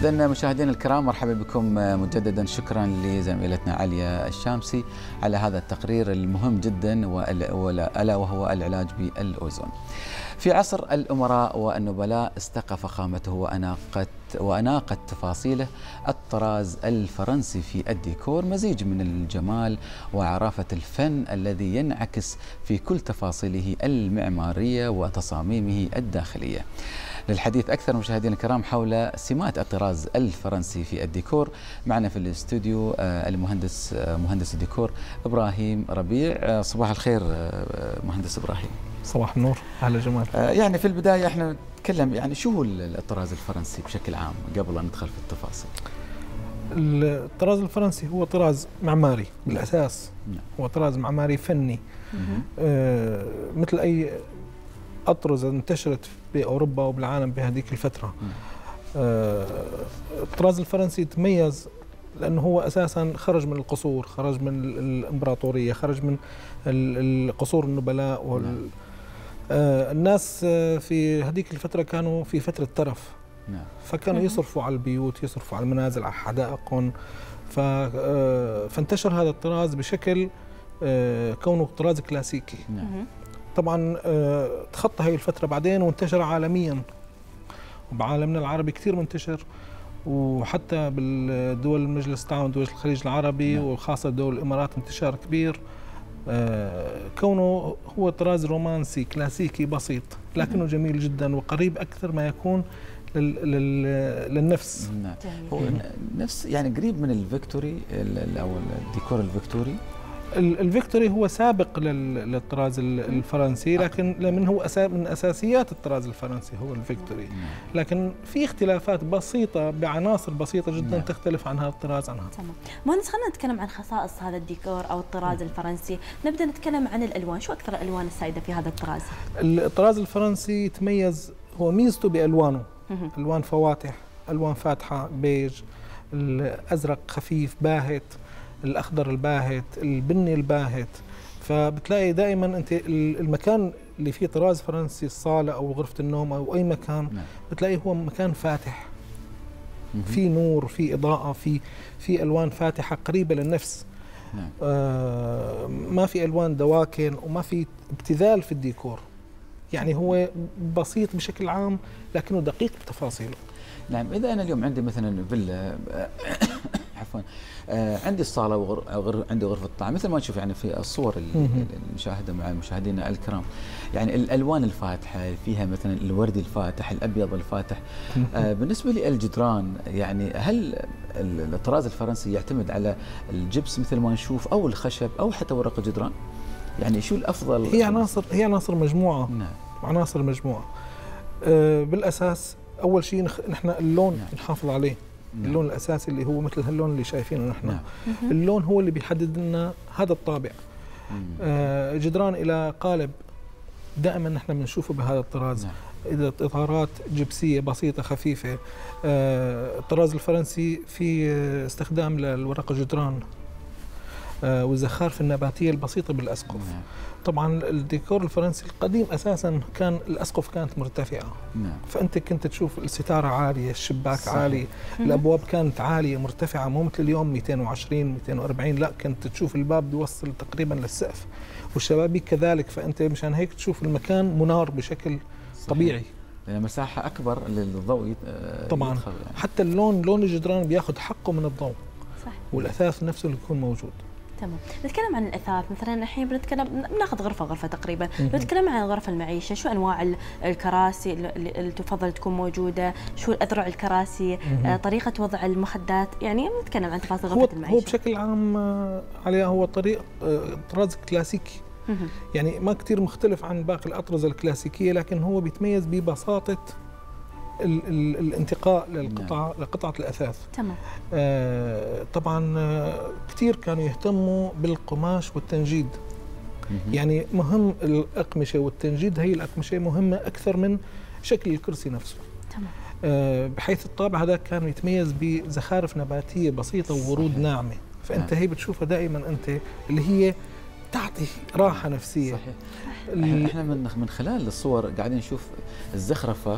إذن مشاهدينا الكرام، مرحبا بكم مجددا. شكرا لزميلتنا عليا الشامسي على هذا التقرير المهم جدا، ألا وهو العلاج بالأوزون. في عصر الأمراء والنبلاء استقى فخامته وأناقت تفاصيله الطراز الفرنسي في الديكور، مزيج من الجمال وعرافة الفن الذي ينعكس في كل تفاصيله المعمارية وتصاميمه الداخلية. للحديث أكثر مشاهدينا الكرام حول سمات الطراز الفرنسي في الديكور، معنا في الاستوديو مهندس الديكور إبراهيم ربيع. صباح الخير مهندس إبراهيم. صباح النور. أهلا جمال. يعني في البداية احنا نتكلم، يعني شو هو الطراز الفرنسي بشكل عام قبل أن ندخل في التفاصيل؟ الطراز الفرنسي هو طراز معماري بالأساس. هو طراز معماري فني. مثل أي أطرزة انتشرت بأوروبا وبالعالم بهذيك الفترة. الطراز الفرنسي تميز لأنه هو أساسا خرج من القصور، خرج من الإمبراطورية، خرج من القصور النبلاء الناس في هذيك الفترة كانوا في فترة ترف، فكانوا يصرفوا على البيوت، يصرفوا على المنازل، على حدائقهم، فانتشر هذا الطراز بشكل كونه طراز كلاسيكي. طبعا تخطى هاي الفترة بعدين وانتشر عالميا، وبعالمنا العربي كثير منتشر، وحتى بالدول مجلس التعاون دول الخليج العربي وخاصة دول الإمارات انتشار كبير. كونه هو طراز رومانسي كلاسيكي بسيط لكنه جميل جدا وقريب أكثر ما يكون للنفس. هو نفس يعني قريب من الفيكتوري أو الديكور الفيكتوري. الفيكتوري هو سابق للطراز الفرنسي، لكن من هو من اساسيات الطراز الفرنسي هو الفيكتوري، لكن في اختلافات بسيطه بعناصر بسيطه جدا تختلف عن هذا الطراز عنها. تمام. مهندس، خلينا نتكلم عن خصائص هذا الديكور او الطراز الفرنسي. نبدا نتكلم عن الالوان. شو اكثر الالوان السائده في هذا الطراز؟ الطراز الفرنسي يتميز، هو ميزته بالوانه، الوان فواتح، الوان فاتحه، بيج، الازرق خفيف باهت، الأخضر الباهت، البني الباهت. فبتلاقي دائما أنت المكان اللي فيه طراز فرنسي، الصالة أو غرفة النوم أو أي مكان، بتلاقي هو مكان فاتح، في نور، في إضاءة، في ألوان فاتحة قريبة للنفس. ما في ألوان دواكن وما في ابتذال في الديكور. يعني هو بسيط بشكل عام لكنه دقيق بتفاصيله. نعم. إذا أنا اليوم عندي مثلا فيلا عفوا، عندي الصاله عندي غرفه الطعام، مثل ما نشوف يعني في الصور اللي نشاهدها مع مشاهدينا الكرام، يعني الالوان الفاتحه فيها مثلا الوردي الفاتح، الابيض الفاتح. بالنسبه للجدران، يعني هل الطراز الفرنسي يعتمد على الجبس مثل ما نشوف او الخشب او حتى ورق الجدران؟ يعني شو الافضل؟ هي عناصر مجموعه. عناصر مجموعه. بالاساس اول شيء نحن اللون نحافظ عليه. اللون الأساسي اللي هو مثل هاللون اللي شايفينه نحن. اللون هو اللي بيحدد لنا هذا الطابع. جدران إلى قالب دائما نحن بنشوفه بهذا الطراز. إذا إطارات جبسية بسيطة خفيفة. الطراز الفرنسي في استخدام للورق الجدران والزخارف النباتية البسيطة بالأسقف. طبعا الديكور الفرنسي القديم اساسا كان الاسقف كانت مرتفعه. فانت كنت تشوف الستاره عاليه، الشباك عالي، الابواب كانت عاليه مرتفعه، مو مثل اليوم 220 240، لا كنت تشوف الباب بيوصل تقريبا للسقف والشبابيك كذلك. فانت مشان هيك تشوف المكان منار بشكل طبيعي، لأن مساحه اكبر للضوء طبعا يعني. حتى لون الجدران بياخذ حقه من الضوء. صح. والاثاث نفسه اللي يكون موجود. تمام. نتكلم عن الاثاث مثلا، الحين بناخذ غرفه تقريبا. نتكلم عن غرف المعيشه، شو انواع الكراسي اللي تفضل تكون موجوده؟ شو اذرع الكراسي؟ طريقه وضع المخدات؟ يعني نتكلم عن تفاصيل غرفه المعيشه. هو بشكل عام عليها هو طراز كلاسيكي. يعني ما كثير مختلف عن باقي الاطرزه الكلاسيكيه، لكن هو بيتميز ببساطه الانتقاء لقطعة الأثاث. تمام. طبعا كثير كانوا يهتموا بالقماش والتنجيد. يعني مهم الأقمشة والتنجيد، هي الأقمشة مهمة أكثر من شكل الكرسي نفسه. تمام. بحيث الطابع هذا كان يتميز بزخارف نباتية بسيطة وورود ناعمة. فأنت هي بتشوفها دائما أنت اللي هي تعطي راحة نفسية. صحيح. احنا من خلال الصور قاعدين نشوف الزخرفة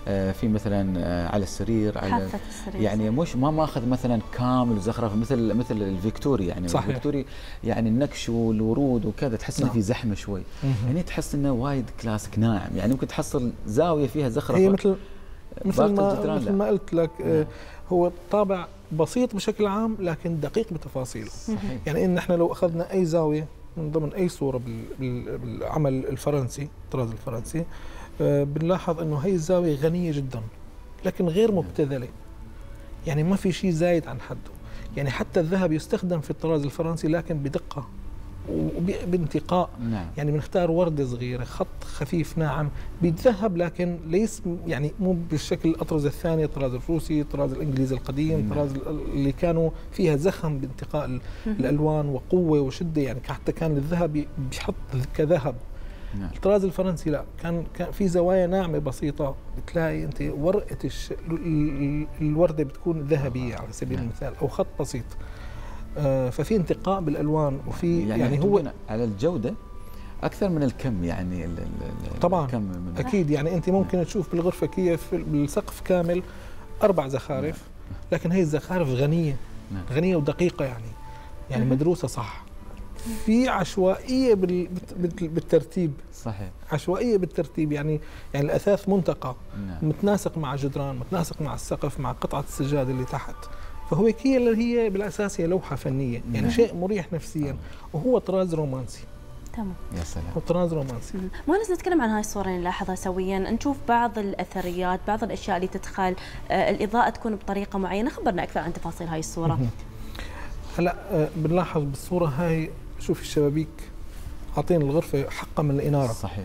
في مثلا على السرير، على السرير يعني مش ما ماخذ مثلا كامل وزخرفه مثل الفيكتوري، يعني صحيح. الفيكتوري يعني النكش والورود وكذا تحس انه في زحمه شوي. يعني تحس انه وايد كلاسيك ناعم، يعني ممكن تحصل زاويه فيها زخرفه. هي مثل ما قلت لك هو طابع بسيط بشكل عام لكن دقيق بتفاصيله. صحيح. يعني ان احنا لو اخذنا اي زاويه من ضمن اي صوره بالعمل الفرنسي، الطراز الفرنسي، بنلاحظ انه هي الزاويه غنيه جدا لكن غير مبتذله، يعني ما في شيء زايد عن حده. يعني حتى الذهب يستخدم في الطراز الفرنسي لكن بدقه وبانتقاء. نعم. يعني بنختار وردة صغيرة، خط خفيف ناعم بيتذهب لكن ليس يعني مو بالشكل الأطراز الثانية، الطراز الروسي، الطراز الإنجليزي القديم، الطراز اللي كانوا فيها زخم بانتقاء الألوان وقوة وشدة، يعني حتى كان الذهب بيحط كذهب. نعم. الطراز الفرنسي لا، كان في زوايا ناعمة بسيطة، بتلاقي أنت ورقة الوردة بتكون ذهبية على سبيل المثال أو خط بسيط. ففي انتقاء بالالوان وفي يعني هو على الجوده اكثر من الكم، يعني طبعا الكم من اكيد. يعني انت ممكن تشوف بالغرفه كيف بالسقف كامل 4 زخارف، لكن هي الزخارف غنيه. غنيه ودقيقه، يعني مدروسه صح. في عشوائيه بالترتيب. صحيح. عشوائيه بالترتيب، يعني الاثاث منتقى، متناسق مع الجدران، متناسق مع السقف، مع قطعه السجاد اللي تحت. فهو هي بالاساس هي لوحه فنيه، يعني شيء مريح نفسيا، وهو طراز رومانسي. تمام. يا سلام. هو طراز رومانسي. مهندس، نتكلم عن هاي الصوره اللي نلاحظها سويا، نشوف بعض الاثريات، بعض الاشياء اللي تدخل، الاضاءه تكون بطريقه معينه، خبرنا اكثر عن تفاصيل هاي الصوره. هلا بنلاحظ بالصوره هاي، شوف الشبابيك عاطين الغرفه حقها من الاناره. صحيح.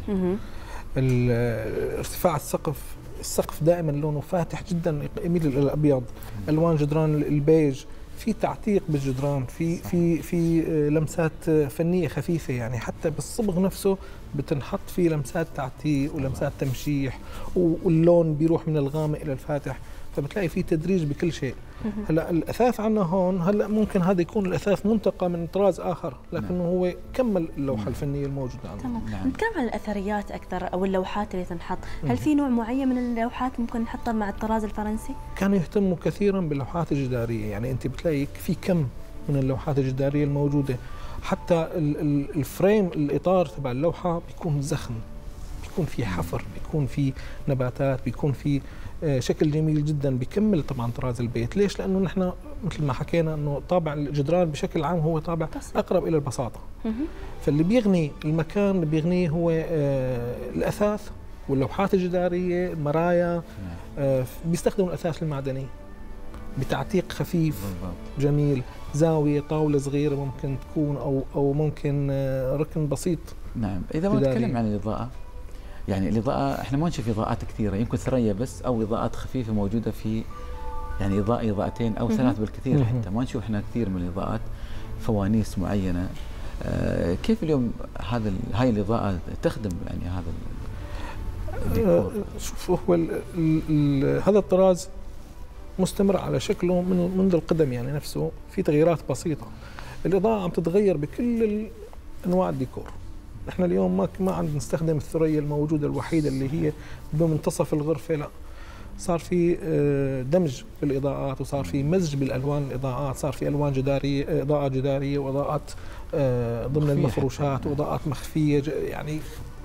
ارتفاع السقف دائما لونه فاتح جدا، يميل الى الابيض. الوان جدران البيج، في تعتيق بالجدران، في لمسات فنيه خفيفه، يعني حتى بالصبغ نفسه بتنحط فيه لمسات تعتيق ولمسات تمشيح، واللون بيروح من الغامق الى الفاتح، فبتلاقي في تدريج بكل شيء. هلا الاثاث عندنا هون، هلا ممكن هذا يكون الاثاث منتقى من طراز اخر، لكنه هو كمل اللوحه الفنيه الموجوده عندنا. تمام. نتكلم عن الاثريات اكثر او اللوحات اللي تنحط، هل في نوع معين من اللوحات ممكن نحطها مع الطراز الفرنسي؟ كانوا يهتموا كثيرا باللوحات الجداريه، يعني انت بتلاقي في كم من اللوحات الجداريه الموجوده، حتى الفريم الاطار تبع اللوحه بيكون زخم، بيكون في حفر، بيكون في نباتات، بيكون في شكل جميل جدا، بيكمل طبعا طراز البيت. ليش؟ لانه نحن مثل ما حكينا انه طابع الجدران بشكل عام هو طابع اقرب الى البساطه. فاللي بيغني المكان، اللي بيغنيه هو الاثاث واللوحات الجداريه، المرايا. بيستخدموا الاثاث المعدني بتعتيق خفيف جميل، زاويه، طاوله صغيره ممكن تكون، او ممكن ركن بسيط. نعم. اذا ما نتكلم عن الاضاءه، يعني الإضاءة احنا ما نشوف إضاءات كثيرة، يمكن ثريا بس أو إضاءات خفيفة موجودة في، يعني إضاءتين أو 3 بالكثير، حتى ما نشوف احنا كثير من الإضاءات، فوانيس معينة. كيف اليوم هاي الإضاءة تخدم يعني هذا الديكور؟ شوف، هو هذا الطراز مستمر على شكله منذ القدم، يعني نفسه في تغييرات بسيطة. الإضاءة عم تتغير بكل أنواع الديكور. احنا اليوم ما عم نستخدم الثريا الموجوده الوحيده اللي هي بمنتصف الغرفه، لا، صار في دمج بالاضاءات، وصار في مزج بالالوان الاضاءات، صار في الوان جداريه، اضاءات جداريه واضاءات ضمن المفروشات واضاءات مخفيه، يعني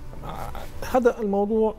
هذا الموضوع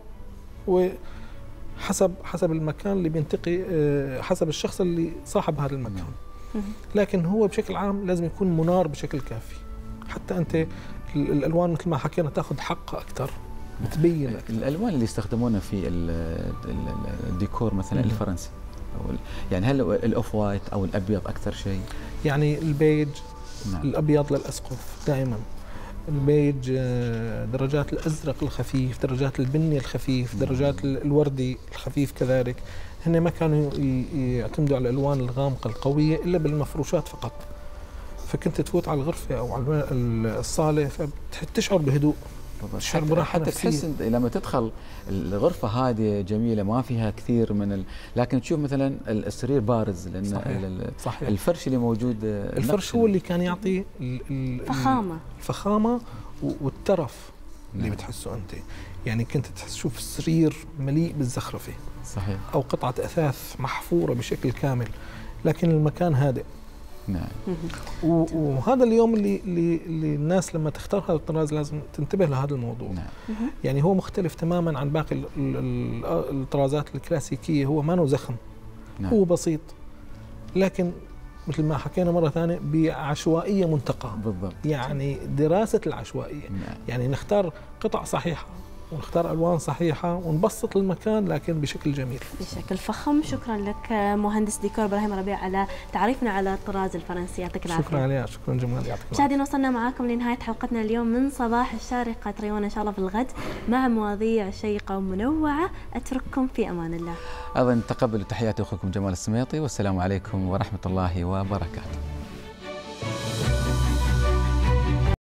حسب المكان اللي بينتقي، حسب الشخص اللي صاحب هذا المكان. لكن هو بشكل عام لازم يكون منار بشكل كافي، حتى انت الالوان مثل ما حكينا تاخذ حقها اكثر، بتبين أكثر. الالوان اللي يستخدمونها في الديكور مثلا الفرنسي، يعني هل الاوف وايت او الابيض اكثر شيء؟ يعني البيج. نعم. الابيض للاسقف دائما، البيج، درجات الازرق الخفيف، درجات البني الخفيف، درجات الوردي الخفيف كذلك. هن ما كانوا يعتمدوا على الالوان الغامقه القويه الا بالمفروشات فقط. فكنت تفوت على الغرفه او على الصاله فتشعر بهدوء، تشعر براحه حتى تحس لما تدخل الغرفه هاديه جميله ما فيها كثير من لكن تشوف مثلا السرير بارز، لان صحيح. الفرش اللي موجود، الفرش هو اللي كان يعطي الفخامه والترف اللي بتحسه أنت. يعني كنت تشوف سرير مليء بالزخرفة صحيح، أو قطعة أثاث محفورة بشكل كامل، لكن المكان هادئ. نعم. وهذا اليوم اللي الناس لما تختار هذا الطراز لازم تنتبه لهذا الموضوع. نعم. يعني هو مختلف تماما عن باقي الطرازات الكلاسيكية، هو ما زخم. نعم. هو بسيط، لكن مثل ما حكينا مرة ثانية بعشوائية منتقى. بالضبط. يعني دراسة العشوائية. نعم. يعني نختار قطع صحيحة ونختار ألوان صحيحة ونبسط المكان لكن بشكل جميل، بشكل فخم. شكرا لك مهندس ديكور إبراهيم ربيع على تعريفنا على الطراز الفرنسي. يعطيك العافية. شكرا عليها، شكرا جمال. مشاهدينا وصلنا معاكم لنهاية حلقتنا اليوم من صباح الشارقة. تريونا إن شاء الله في الغد مع مواضيع شيقة ومنوعة. أترككم في أمان الله. أيضا تقبلوا تحياتي أخوكم جمال السميطي، والسلام عليكم ورحمة الله وبركاته.